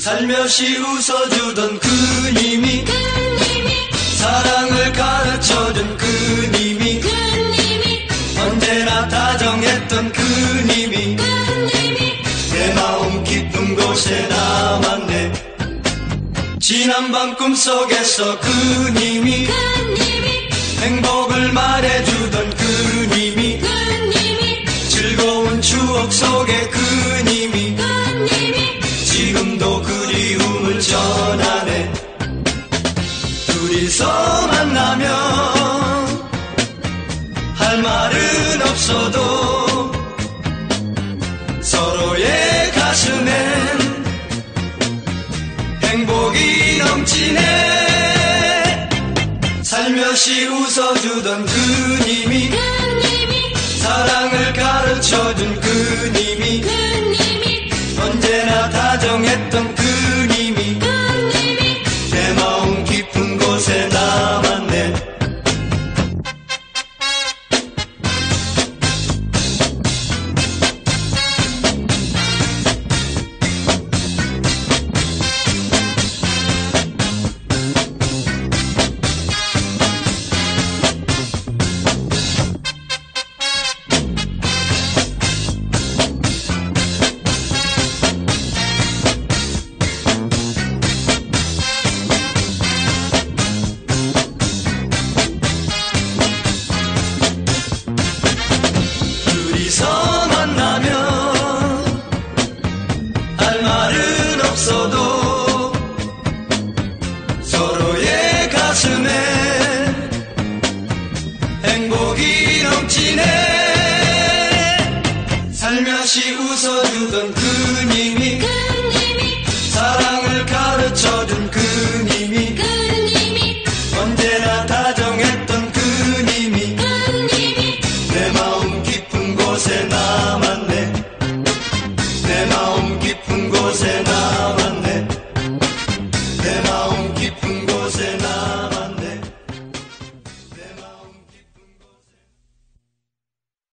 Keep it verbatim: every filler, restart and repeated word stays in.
살며시 웃어주던 그님이, 그님이 사랑을 가르쳐준 그님이, 그님이 언제나 다정했던 그님이, 그님이 내 마음 깊은 곳에 남았네. 지난 밤 꿈속에서 그님이, 그님이 행복을 말해주던 그님이, 그님이 즐거운 추억 속에 그님이, 그님이 지금도 그리움을 전하네. 둘이서 만나면 할 말은 없어도 서로의 가슴엔 행복이 넘치네. 살며시 웃어주던 그님이,